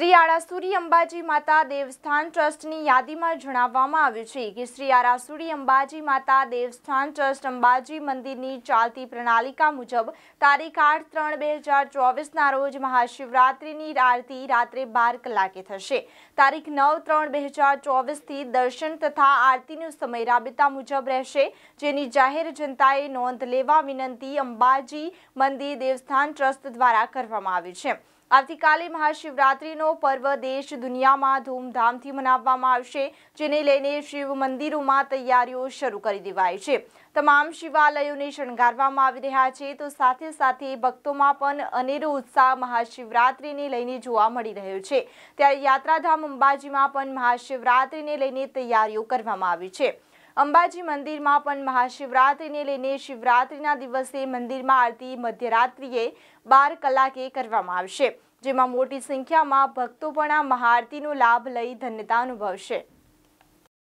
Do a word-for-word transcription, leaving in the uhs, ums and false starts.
શ્રી આરાસુરી અંબાજી માતા દેવસ્થાન ટ્રસ્ટની યાદીમાં જણાવવામાં આવ્યું છે કે શ્રી આરાસુરી અંબાજી માતા દેવસ્થાન ટ્રસ્ટ અંબાજી મંદિરની ચાલતી પ્રણાલિકા મુજબ તારીખ આઠ ત્રણ બે હજાર ચોવીસના રોજ મહાશિવરાત્રિની આરતી રાત્રે બાર કલાકે થશે। તારીખ નવ ત્રણ બે હજાર ચોવીસથી દર્શન તથા આરતીનો સમય રાબેતા મુજબ રહેશે, જેની જાહેર જનતાએ નોંધ લેવા વિનંતી અંબાજી મંદિર દેવસ્થાન ટ્રસ્ટ દ્વારા કરવામાં આવી છે। આવતીકાલે મહાશિવરાત્રિનો પર્વ દેશ દુનિયામાં ધૂમધામથી મનાવવામાં આવશે, જેને લઈને શિવ મંદિરોમાં તૈયારીઓ શરૂ કરી દેવાઈ છે। તમામ શિવાલયોને શણગારવામાં આવી રહ્યા છે, તો સાથે સાથે ભક્તોમાં પણ અનેરો ઉત્સાહ મહાશિવરાત્રિને લઈને જોવા મળી રહ્યો છે। ત્યારે યાત્રાધામ અંબાજીમાં પણ મહાશિવરાત્રિને લઈને તૈયારીઓ કરવામાં આવી છે। અંબાજી મંદિરમાં પણ મહાશિવરાત્રિને લઈને શિવરાત્રિના દિવસે મંદિરમાં આરતી મધ્યરાત્રિએ બાર કલાકે કરવામાં આવશે, જેમાં મોટી સંખ્યામાં ભક્તો પણ આ મહાઆરતીનો લાભ લઈ ધન્યતા અનુભવશે।